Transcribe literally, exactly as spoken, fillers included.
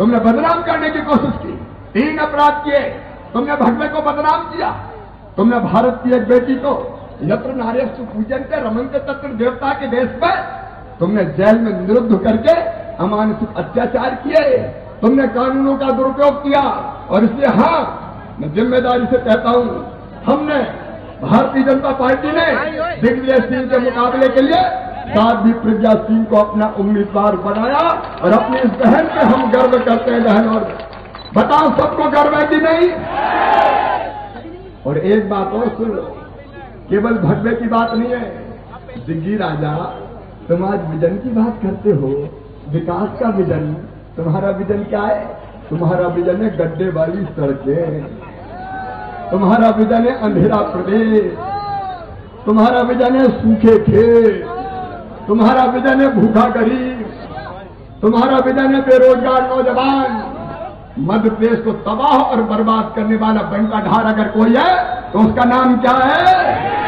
तुमने बदनाम करने की कोशिश की, तीन अपराध किए, तुमने भगवे को बदनाम किया, तुमने भारत की एक बेटी को यत्र नार्यस्तु पूजन्ते रमन्ते तत्र देवता के देश पर तुमने जेल में निरुद्ध करके अमानुषिक अत्याचार किए, तुमने कानूनों का दुरुपयोग किया। और इसलिए हाँ, मैं जिम्मेदारी से कहता हूं, हमने भारतीय जनता पार्टी ने दिग्विजय सिंह के मुकाबले के लिए साध्वी प्रज्ञा सिंह को अपना उम्मीदवार बनाया और अपनी इस बहन पे हम गर्व करते हैं। बहन, और बताओ सबको गर्व है कि नहीं? और एक बात और सुन लो, केवल भगवे की बात नहीं है। दिग्गी राजा, तुम आज विजन की बात करते हो, विकास का विजन। तुम्हारा विजन क्या है? तुम्हारा विजन है गड्ढे वाली सड़कें, तुम्हारा विजन है अंधेरा प्रदेश, तुम्हारा विजन है सूखे खेत, तुम्हारा विजन है भूखा गरीब, तुम्हारा विजन है बेरोजगार नौजवान। मध्य प्रदेश को तबाह और बर्बाद करने वाला बंटा ढार अगर कोई है तो उसका नाम क्या है?